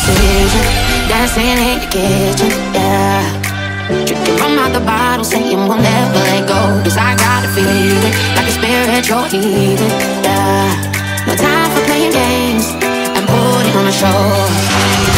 decision. Dancing in your kitchen, yeah. Drinking rum out the bottle, saying we'll never let go. Cause I gotta feel it, like a spiritual healing, yeah. No time for playing games and putting on a show.